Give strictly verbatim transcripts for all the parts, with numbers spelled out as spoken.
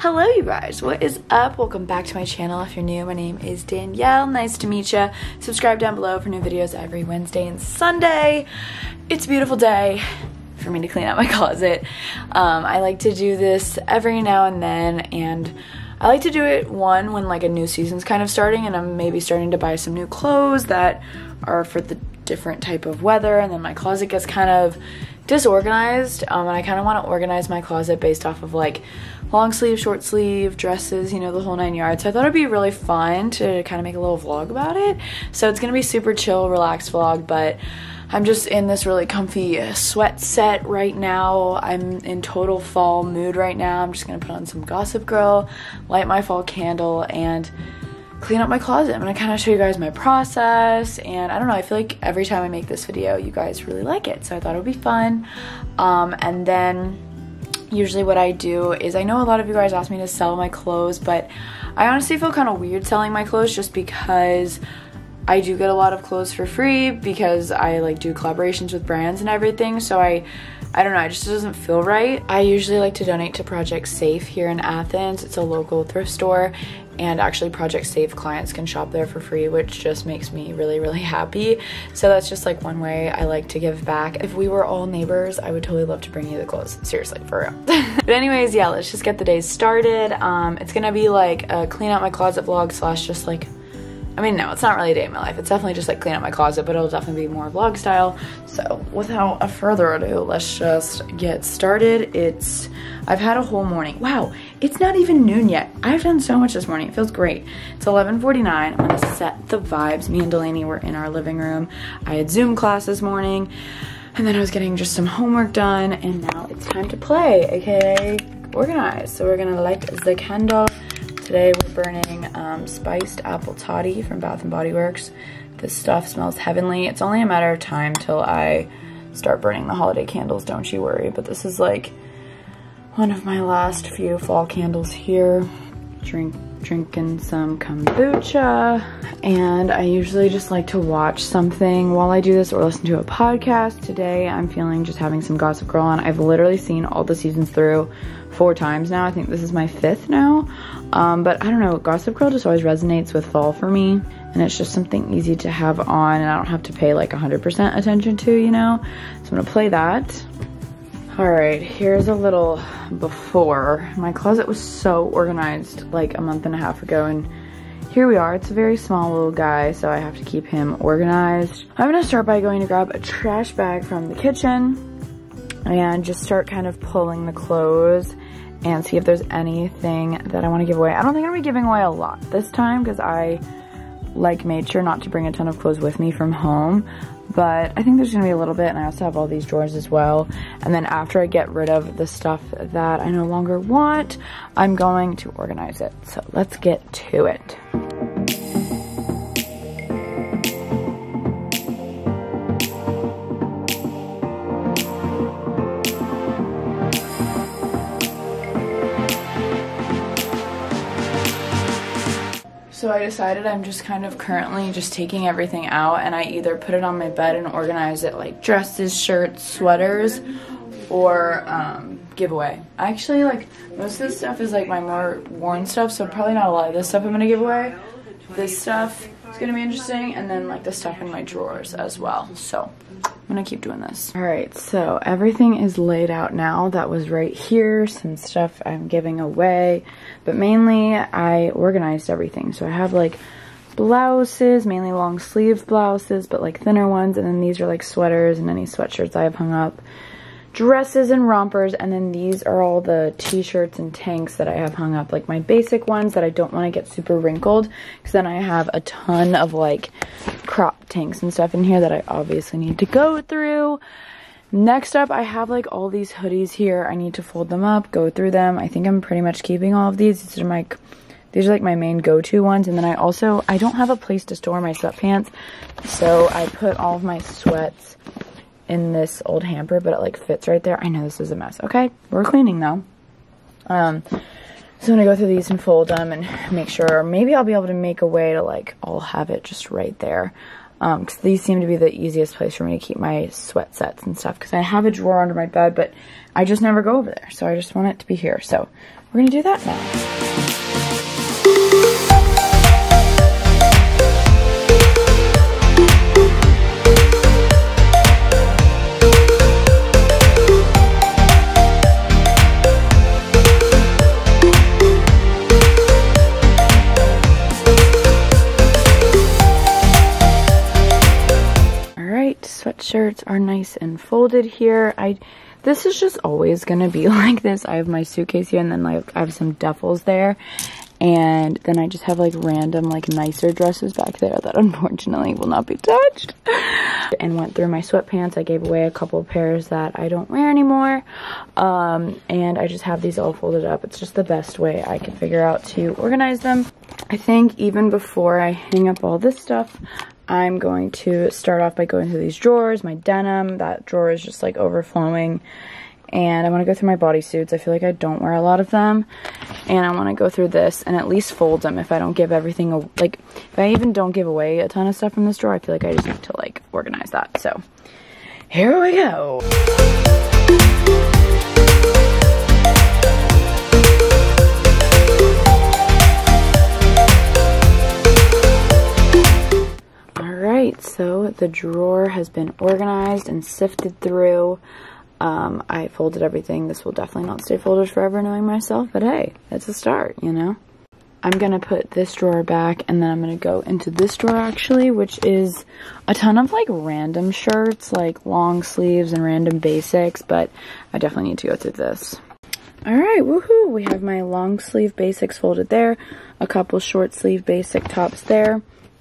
Hello you guys, what is up? Welcome back to my channel. If you're new, my name is Danielle. Nice to meet you. Subscribe down below for new videos every Wednesday and Sunday. It's a beautiful day for me to clean out my closet. Um, I like to do this every now and then, and I like to do it one when like a new season's kind of starting and I'm maybe starting to buy some new clothes that are for the different type of weather, and then my closet gets kind of disorganized, um, and I kind of want to organize my closet based off of like long sleeve, short sleeve, dresses, you know, the whole nine yards. So I thought it'd be really fun to kind of make a little vlog about it. So it's gonna be super chill, relaxed vlog, but I'm just in this really comfy sweat set right now. I'm in total fall mood right now. I'm just gonna put on some Gossip Girl, light my fall candle, and clean up my closet. I'm gonna kind of show you guys my process, and I don't know, I feel like every time I make this video you guys really like it, so I thought it would be fun. Um, and then usually what I do is, I know a lot of you guys ask me to sell my clothes, but I honestly feel kind of weird selling my clothes just because I do get a lot of clothes for free because I like do collaborations with brands and everything, so I I don't know, it just doesn't feel right. I usually like to donate to Project Safe here in Athens. It's a local thrift store, and actually Project Safe clients can shop there for free, which just makes me really, really happy. So that's just like one way I like to give back. If we were all neighbors, I would totally love to bring you the clothes. Seriously, for real. But anyways, yeah, let's just get the day started. Um, it's gonna be like a clean out my closet vlog slash just like, I mean, no, it's not really a day in my life. It's definitely just like clean out my closet, but it'll definitely be more vlog style. So without further ado, let's just get started. It's, I've had a whole morning. Wow, it's not even noon yet. I've done so much this morning. It feels great. It's eleven forty-nine. I'm gonna set the vibes. Me and Delaney were in our living room. I had Zoom class this morning, and then I was getting just some homework done, and now it's time to play, aka organize. So we're gonna light the candle. Today we're burning um, spiced apple toddy from Bath and Body Works. This stuff smells heavenly. It's only a matter of time till I start burning the holiday candles, don't you worry. But this is like one of my last few fall candles here. Drink, drinking some kombucha. And I usually just like to watch something while I do this or listen to a podcast. Today I'm feeling just having some Gossip Girl on. I've literally seen all the seasons through four times now. I think this is my fifth now. Um, but I don't know, Gossip Girl just always resonates with fall for me, and it's just something easy to have on and I don't have to pay like one hundred percent attention to, you know? So I'm gonna play that. All right, here's a little before. My closet was so organized like a month and a half ago, and here we are. It's a very small little guy, so I have to keep him organized. I'm gonna start by going to grab a trash bag from the kitchen and just start kind of pulling the clothes and see if there's anything that I want to give away. I don't think I'm gonna be giving away a lot this time because I like made sure not to bring a ton of clothes with me from home, but I think there's gonna be a little bit, and I also have all these drawers as well. And then after I get rid of the stuff that I no longer want, I'm going to organize it. So let's get to it. So I decided I'm just kind of currently just taking everything out, and I either put it on my bed and organize it like dresses, shirts, sweaters, or um, give away. Actually, like most of this stuff is like my more worn stuff, so probably not a lot of this stuff I'm gonna give away. This stuff is gonna be interesting, and then like the stuff in my drawers as well. So I'm gonna keep doing this. All right, so everything is laid out now. That was right here, some stuff I'm giving away, but mainly I organized everything. So I have like blouses, mainly long sleeve blouses, but like thinner ones, and then these are like sweaters and any sweatshirts I have hung up, dresses and rompers, and then these are all the t-shirts and tanks that I have hung up, like my basic ones that I don't want to get super wrinkled, because then I have a ton of like crop tanks and stuff in here that I obviously need to go through. Next up, I have like all these hoodies here. I need to fold them up, go through them. I think I'm pretty much keeping all of these. These are my, these are like my main go-to ones. And then I also, I don't have a place to store my sweatpants, so I put all of my sweats in this old hamper, but it like fits right there. I know this is a mess. Okay, we're cleaning though. Um, so I'm gonna go through these and fold them and make sure, maybe I'll be able to make a way to like, I'll have it just right there. Um, cause these seem to be the easiest place for me to keep my sweat sets and stuff. Cause I have a drawer under my bed, but I just never go over there. So I just want it to be here. So we're gonna do that now. Sweatshirts are nice and folded here. I this is just always gonna be like this. I have my suitcase here, and then like I have some duffels there, and then I just have like random like nicer dresses back there that unfortunately will not be touched. And went through my sweatpants. I gave away a couple of pairs that I don't wear anymore, um, and I just have these all folded up. It's just the best way I can figure out to organize them. I think even before I hang up all this stuff, I'm going to start off by going through these drawers, my denim. That drawer is just like overflowing. And I want to go through my bodysuits. I feel like I don't wear a lot of them. And I want to go through this and at least fold them if I don't give everything, like if I even don't give away a ton of stuff from this drawer, I feel like I just have to like organize that. So here we go. So the drawer has been organized and sifted through. Um, I folded everything. This will definitely not stay folded forever, knowing myself, but hey, it's a start, you know? I'm gonna put this drawer back, and then I'm gonna go into this drawer actually, which is a ton of like random shirts, like long sleeves and random basics, but I definitely need to go through this. All right, woohoo! We have my long sleeve basics folded there, a couple short sleeve basic tops there.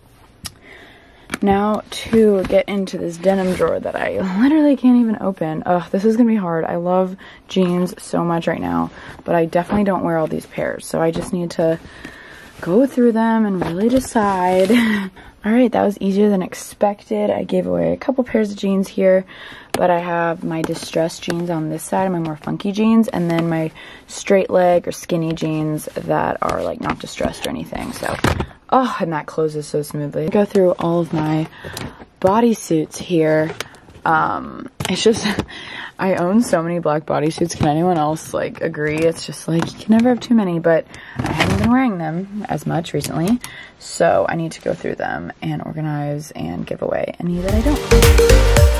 Now to get into this denim drawer that I literally can't even open. Ugh, this is gonna be hard. I love jeans so much right now, but I definitely don't wear all these pairs, so I just need to go through them and really decide. All right, that was easier than expected. I gave away a couple pairs of jeans here, but I have my distressed jeans on this side, my more funky jeans, and then my straight leg or skinny jeans that are like not distressed or anything. So, oh, and that closes so smoothly. Go through all of my bodysuits here. Um, it's just, I own so many black bodysuits. Can anyone else like agree? It's just like, you can never have too many, but I haven't been wearing them as much recently. So I need to go through them and organize and give away any that I don't.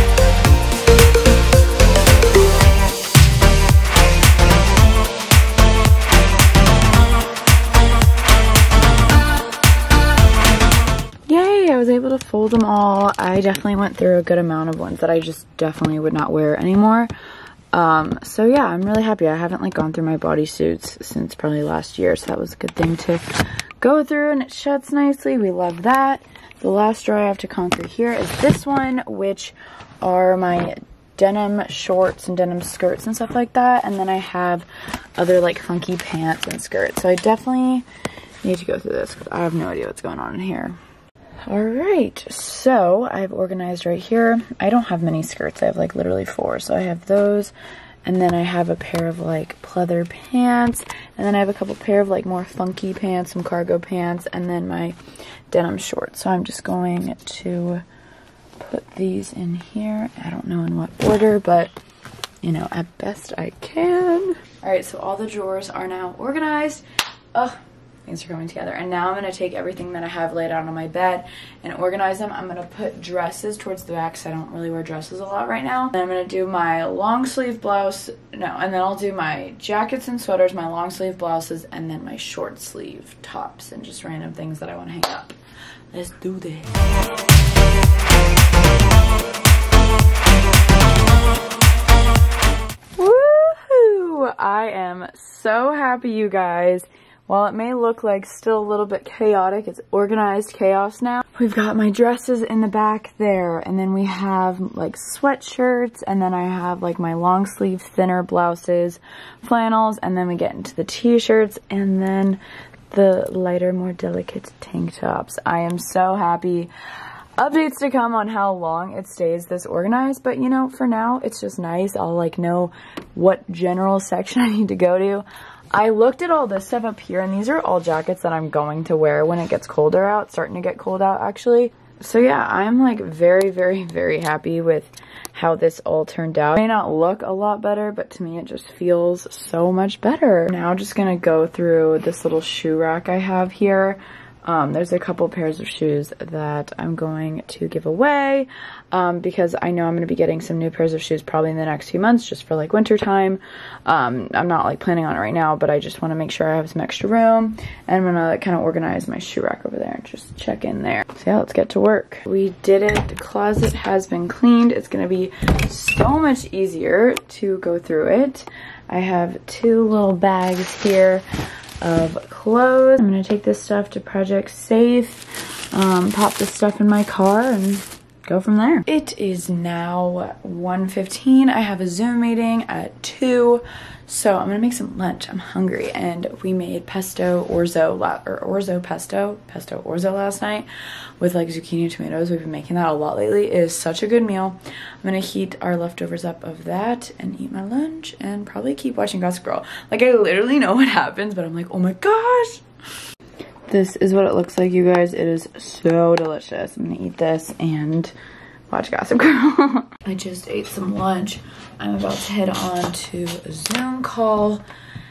I was able to fold them all. I definitely went through a good amount of ones that I just definitely would not wear anymore. Um, so yeah, I'm really happy. I haven't like gone through my bodysuits since probably last year, so that was a good thing to go through, and it shuts nicely. We love that. The last drawer I have to conquer here is this one, which are my denim shorts and denim skirts and stuff like that. And then I have other like funky pants and skirts. So I definitely need to go through this because I have no idea what's going on in here. Alright, so I've organized right here. I don't have many skirts. I have like literally four. So I have those, and then I have a pair of like pleather pants, and then I have a couple pair of like more funky pants, some cargo pants, and then my denim shorts. So I'm just going to put these in here. I don't know in what order, but you know, at best I can. Alright, so all the drawers are now organized. Ugh. Things are coming together, and now I'm going to take everything that I have laid out on my bed and organize them. I'm going to put dresses towards the back because I don't really wear dresses a lot right now. Then I'm going to do my long sleeve blouse, no, and then I'll do my jackets and sweaters, my long sleeve blouses, and then my short sleeve tops and just random things that I want to hang up. Let's do this. Woohoo! I am so happy, you guys. While it may look like still a little bit chaotic, it's organized chaos now. We've got my dresses in the back there, and then we have like sweatshirts, and then I have like my long sleeve thinner blouses, flannels, and then we get into the t-shirts, and then the lighter, more delicate tank tops. I am so happy. Updates to come on how long it stays this organized, but you know, for now, it's just nice. I'll like know what general section I need to go to. I looked at all this stuff up here, and these are all jackets that I'm going to wear when it gets colder out, starting to get cold out actually. So yeah, I'm like very, very, very happy with how this all turned out. It may not look a lot better, but to me it just feels so much better. Now just gonna go through this little shoe rack I have here. Um, there's a couple pairs of shoes that I'm going to give away um, because I know I'm going to be getting some new pairs of shoes probably in the next few months just for like winter time. Um, I'm not like planning on it right now, but I just want to make sure I have some extra room, and I'm going to kind of organize my shoe rack over there and just check in there. So yeah, let's get to work. We did it. The closet has been cleaned. It's going to be so much easier to go through it. I have two little bags here of clothes. I'm gonna take this stuff to Project Safe, um, pop this stuff in my car, and go from there. It is now one fifteen. I have a Zoom meeting at two, so I'm gonna make some lunch. I'm hungry, and we made pesto orzo, or orzo pesto, pesto orzo last night with like zucchini and tomatoes. We've been making that a lot lately. It is such a good meal. I'm gonna heat our leftovers up of that and eat my lunch and probably keep watching Gossip Girl. Like, I literally know what happens, but I'm like, oh my gosh. This is what it looks like, you guys. It is so delicious. I'm gonna eat this and watch Gossip Girl. I just ate some lunch. I'm about to head on to a Zoom call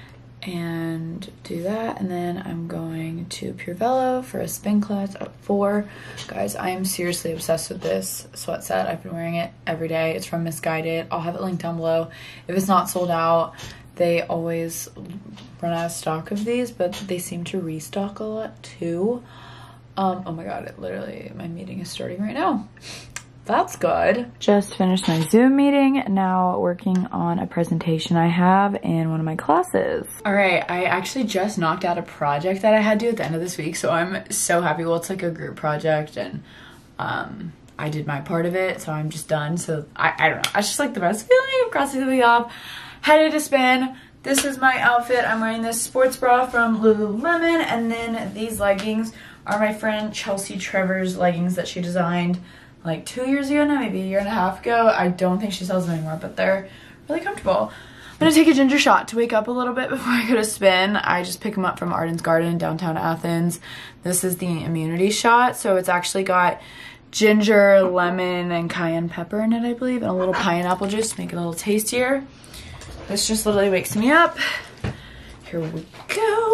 and do that, and then I'm going to Pure Velo for a spin class at four. Guys, I am seriously obsessed with this sweat set. I've been wearing it every day. It's from Missguided. I'll have it linked down below. If it's not sold out, they always run out of stock of these, but they seem to restock a lot too. Um, oh my god, it literally, my meeting is starting right now. That's good. Just finished my Zoom meeting, now working on a presentation I have in one of my classes. All right, I actually just knocked out a project that I had to do at the end of this week, so I'm so happy. Well, it's like a group project, and um, I did my part of it, so I'm just done. So I, I don't know, it's just like the best feeling of crossing the week off. Headed to spin. This is my outfit. I'm wearing this sports bra from Lululemon, and then these leggings are my friend Chelsea Trevor's leggings that she designed like two years ago now, maybe a year and a half ago. I don't think she sells them anymore, but they're really comfortable. I'm gonna take a ginger shot to wake up a little bit before I go to spin. I just pick them up from Arden's Garden, downtown Athens. This is the immunity shot, so it's actually got ginger, lemon, and cayenne pepper in it, I believe, and a little pineapple juice to make it a little tastier. This just literally wakes me up. Here we go.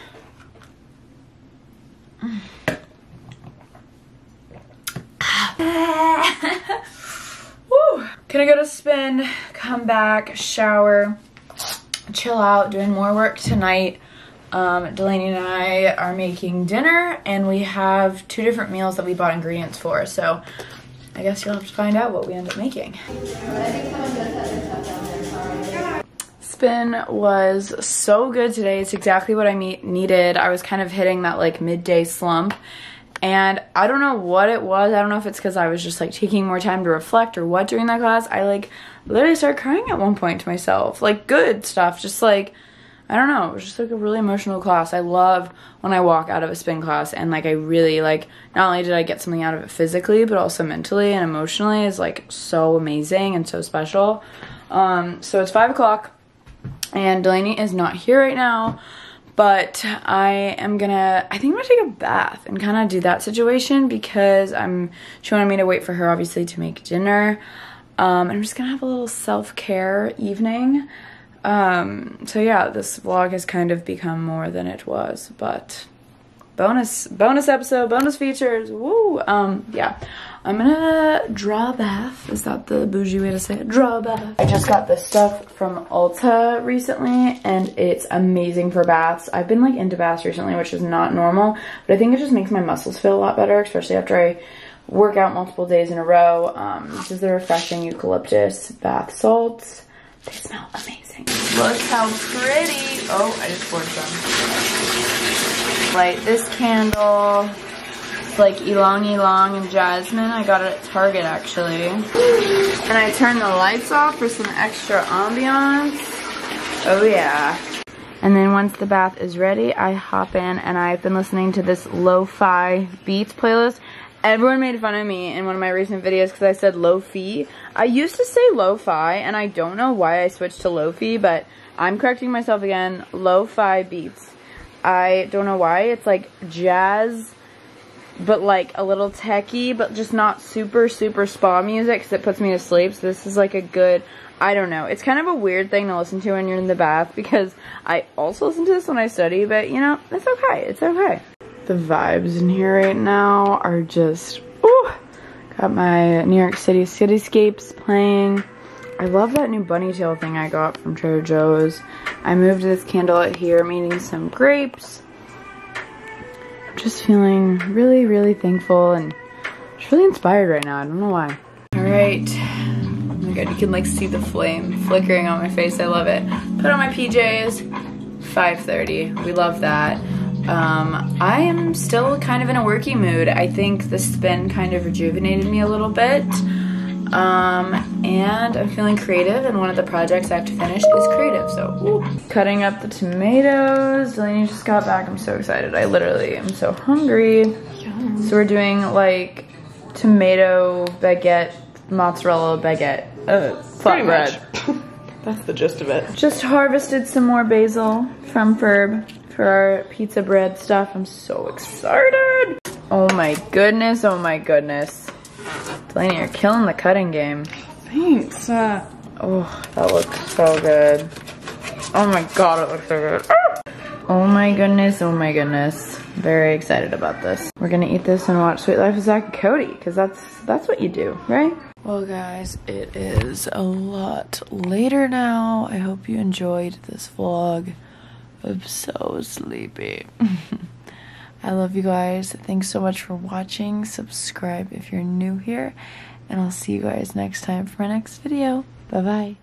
Woo. Gonna go to spin, come back, shower, chill out, doing more work tonight. Um, Delaney and I are making dinner, and we have two different meals that we bought ingredients for, so I guess you'll have to find out what we end up making. Spin was so good today. It's exactly what I needed. I was kind of hitting that like midday slump, and I don't know what it was. I don't know if it's because I was just like taking more time to reflect or what during that class. I like literally started crying at one point to myself. Like good stuff, just like, I don't know, it was just like a really emotional class. I love when I walk out of a spin class and like I really like, not only did I get something out of it physically, but also mentally and emotionally is like so amazing and so special. Um, so it's five o'clock. And Delaney is not here right now, but I am gonna, I think I'm gonna take a bath and kind of do that situation because I'm, she wanted me to wait for her obviously to make dinner. Um, and I'm just gonna have a little self-care evening. Um, so yeah, this vlog has kind of become more than it was, but bonus, bonus episode, bonus features, woo! Um, yeah. I'm gonna draw a bath. Is that the bougie way to say it? Draw a bath. I just got this stuff from Ulta recently, and it's amazing for baths. I've been like into baths recently, which is not normal, but I think it just makes my muscles feel a lot better, especially after I work out multiple days in a row. Um, this is the refreshing eucalyptus bath salts. They smell amazing. Look how pretty. Oh, I just poured some. Light this candle. It's like Ylang Ylang and Jasmine. I got it at Target actually. And I turned the lights off for some extra ambiance. Oh yeah. And then once the bath is ready, I hop in and I've been listening to this lo-fi beats playlist. Everyone made fun of me in one of my recent videos because I said lo-fi. I used to say lo-fi and I don't know why I switched to lo-fi, but I'm correcting myself again. Lo-fi beats. I don't know why. It's like jazz but like a little techie, but just not super, super spa music because it puts me to sleep. So this is like a good, I don't know. It's kind of a weird thing to listen to when you're in the bath because I also listen to this when I study, but you know, it's okay. It's okay. The vibes in here right now are just, ooh. Got my New York City cityscapes playing. I love that new bunny tail thing I got from Trader Joe's. I moved this candle out here. I'm eating some grapes. I'm just feeling really, really thankful and just really inspired right now. I don't know why. All right. Oh my God, you can like see the flame flickering on my face. I love it. Put on my P Js. five thirty. We love that. Um, I am still kind of in a worky mood. I think the spin kind of rejuvenated me a little bit. Um, and I'm feeling creative, and one of the projects I have to finish is creative, so ooh. Cutting up the tomatoes. Delaney just got back. I'm so excited. I literally am so hungry. Yum. So we're doing like tomato baguette, mozzarella baguette, uh, flatbread. That's the gist of it. Just harvested some more basil from Ferb for our pizza bread stuff. I'm so excited. Oh my goodness, oh my goodness. Delaney, you're killing the cutting game. Thanks. Uh, oh, that looks so good. Oh my God, it looks so good. Ah! Oh my goodness, oh my goodness. Very excited about this. We're gonna eat this and watch Sweet Life of Zach and Cody, because that's, that's what you do, right? Well guys, it is a lot later now. I hope you enjoyed this vlog. I'm so sleepy. I love you guys. Thanks so much for watching. Subscribe if you're new here. And I'll see you guys next time for my next video. Bye-bye.